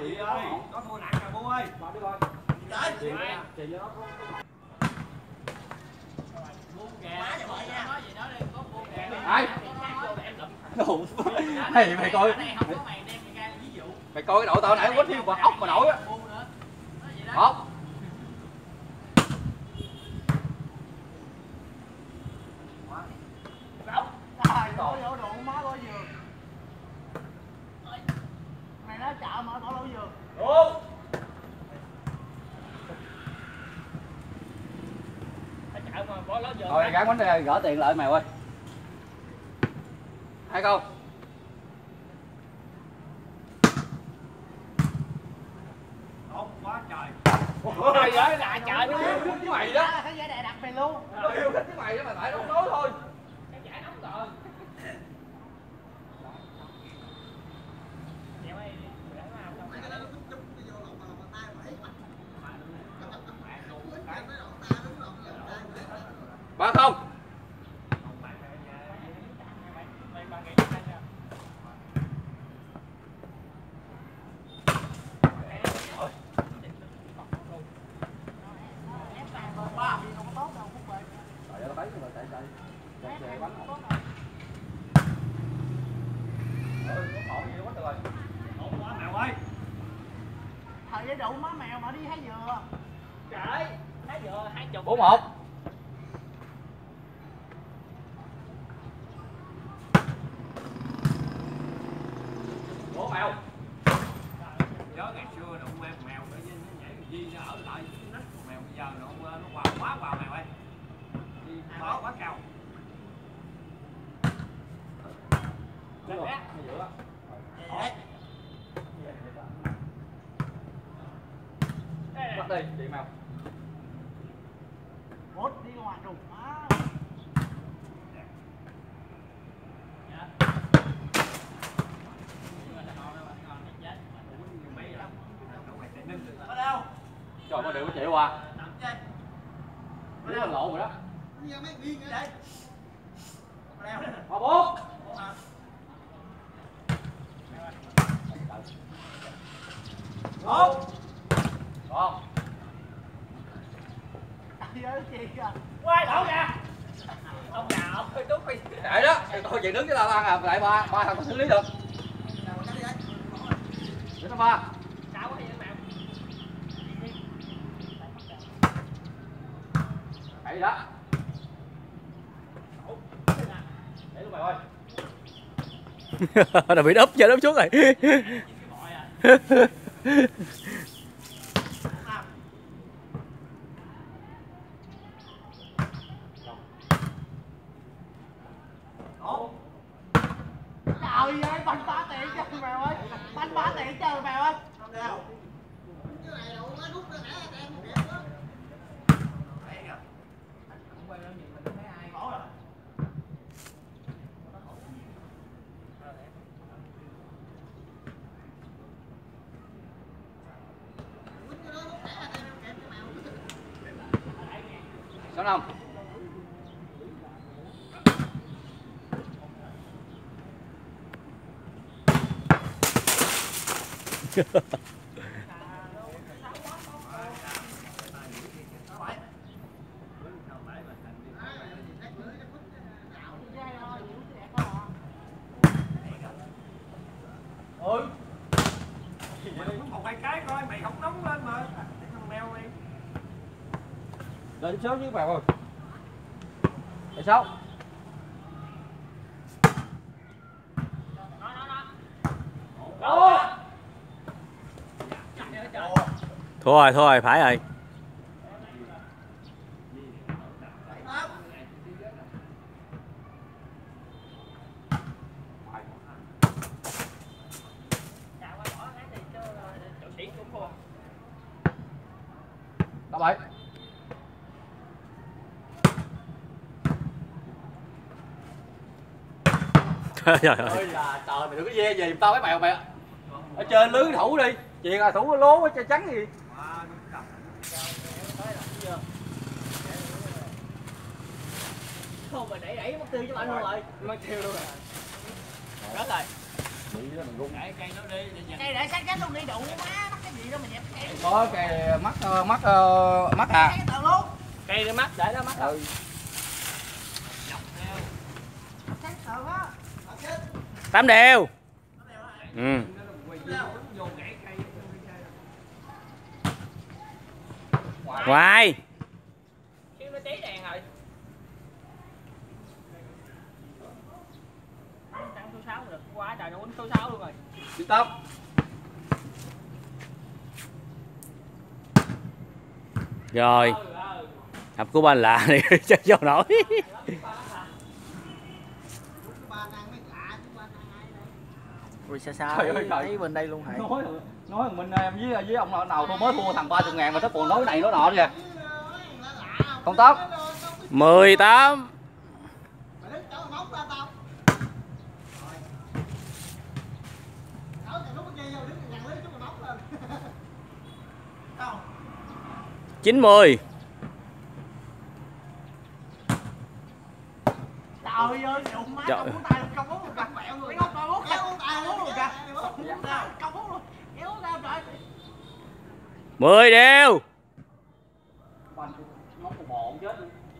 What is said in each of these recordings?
Chị ơi, có thua nặng rồi Bu ơi. Vào đi rồi. Trời. Chị nó có Ai? Mày coi. Mày coi cái đội tao nãy quýnh thêm quả ốc mà nổi á. Ốc. Bỏ vô đồ má bỏ giường. Mày nói chợ mà bỏ lỗ giường. Đúng. Thôi gắn bánh đây gỡ tiền lại mày ơi. 2 câu. Tốt quá trời. Ôi giời là trời nó yêu thích với mày đó. Cái giải đề đặt mày luôn. Nó yêu thích với mày đó mà tại nó nói thôi. Cái giải nóng rồi. Ba không. Thời cái đủ má mèo mà đi hái dừa. Trời, hái dừa 20. 4-1. Bố mèo. Nhớ ngày xưa đụng em mèo tự nhiên nó nhảy Di nó ở lại nách của mèo bây giờ nó quá vào mèo ơi. Di quá cao. Giữa. Bắt đi, chị mèo. Bốt đi ngoài đục má. Trời ơi, đều có chịu à. Đúng là lộ rồi đó. Ba bốn. Một. Còn. Quay đổ kìa. Ông già ông hơi tốt đi. Để đó, thôi chị đứng với tao ăn à, lại ba thằng có xử lý được. Để nó ba. Sao quá vậy mèo. Vậy đó. Để luôn mày ơi. Nó bị đúp cho đúp xuống rồi. Trời ơi, banh 3 tiền cho mèo ơi. Banh 3 tiền cho mèo ơi. Sáu năm. Ừ. Một hai cái coi mày không nóng lên mà. Thằng mèo đi. Lên sớm với mèo rồi. Để sáu. Thua rồi, phải rồi. Đó bảy. Trời ơi. Ơi là trời, mày đừng có ve về giùm tao cái mèo mày. Ở trên lưới thủ đi. Chuyện là thủ lố cho trắng gì. Không mà đẩy mất tiêu cho bạn luôn rồi. Mất tiêu luôn rồi. Rất rồi. Cây nó đi Cây để sát chết luôn đi đủ má, mắc cái gì đâu mà dẹp cây. Có cây mắc à. Cây tự luôn. cây nó mắc để nó mắc. Ừ. Sát tự á. 8 đều. Ừ. Ngoài. Xíu nó cháy đèn rồi. Tăng số 6 được quá trời, nó quýnh số 6 luôn rồi. Tiếp tóc. Rồi. Hộp của ba lạ này chắc vô nổi. Ui xa xa Trời ơi, trời. thấy bên đây luôn hả? Nói mình em với ông nào tôi mới thua thằng 30.000 mà nó còn nói này nói nọ kìa. Không tóc. 18. Chín 10. Trời ơi, đụng má Trời. công muốn tay luôn, công muốn luôn kìa. Mấy con công muốn kéo tay luôn kìa. Công muốn luôn. Kéo ra trời. 10 đều. Nó còn bộn chết.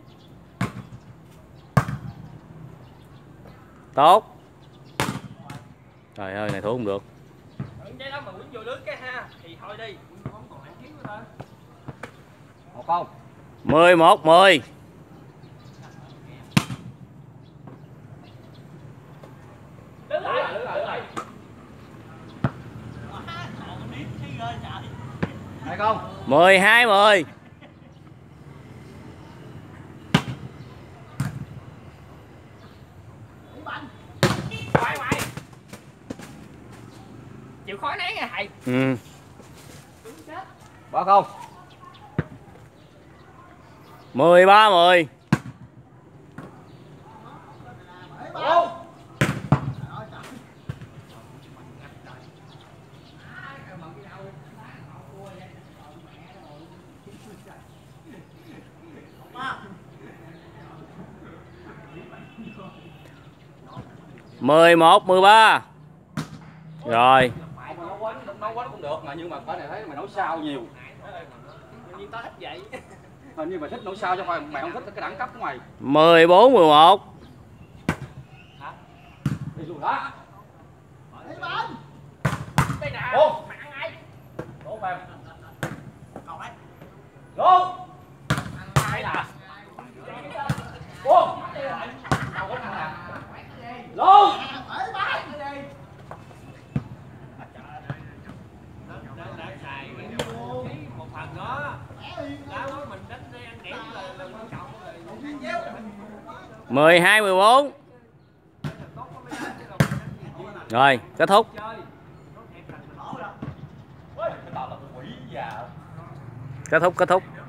Tốt. Trời ơi, này thua không được. Cái đó mà quýnh vô lưới cái ha thì thôi đi, không còn lãng chiến nữa thôi. 1-0. 11 10. Đứng lại. 2-0. 12 10. Ngoài. Chịu khó nén nha thầy. Ừ. 3-0. 13 10. Mười một 13. Rồi. Nấu quánh cũng được mà nhưng mà cái này thấy mày nấu sao nhiều. Nhiên tao thích vậy. Hình như mày thích nấu sao cho mày không thích cái đẳng cấp của mày. 14 11. Đi luôn đó. Đây nè. Ô. Mày ăn ai? Đổ em. Còn đấy. Luôn. Ai nè. Luôn. Luôn. Đã xài một phần đó. Đá của mình đánh đây ăn điểm là quan trọng rồi. 12 14. Rồi, kết thúc. Cái tao là quỷ già. Kết thúc.